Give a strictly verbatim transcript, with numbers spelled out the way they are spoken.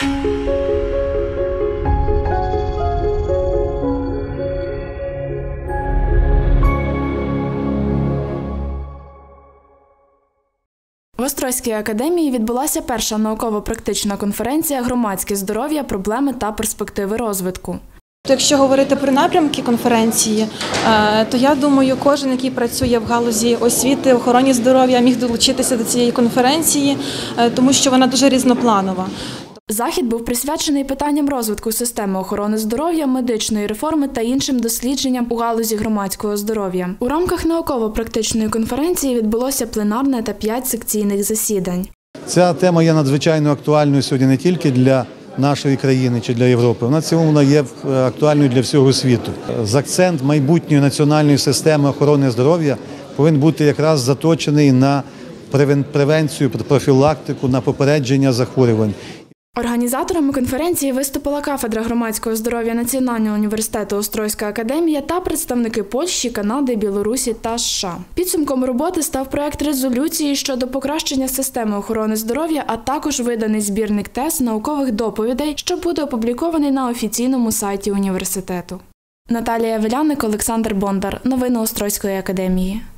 В Острозькій академії відбулася перша науково-практична конференція «Громадське здоров'я. Проблеми та перспективи розвитку». Якщо говорити про напрямки конференції, то я думаю, кожен, який працює в галузі освіти, охороні здоров'я, міг долучитися до цієї конференції, тому що вона дуже різнопланова. Захід був присвячений питанням розвитку системи охорони здоров'я, медичної реформи та іншим дослідженням у галузі громадського здоров'я. У рамках науково-практичної конференції відбулося пленарне та п'ять секційних засідань. Ця тема є надзвичайно актуальною сьогодні не тільки для нашої країни чи для Європи. Вона в цілому вона є актуальною для всього світу. Акцент майбутньої національної системи охорони здоров'я повинен бути якраз заточений на превенцію, профілактику, на попередження захворювань. Організаторами конференції виступила кафедра громадського здоров'я Національного університету Острозька академія та представники Польщі, Канади, Білорусі та США. Підсумком роботи став проект резолюції щодо покращення системи охорони здоров'я, а також виданий збірник тез наукових доповідей, що буде опублікований на офіційному сайті університету. Наталія Веляник, Олександр Бондар. Новини Острозької академії.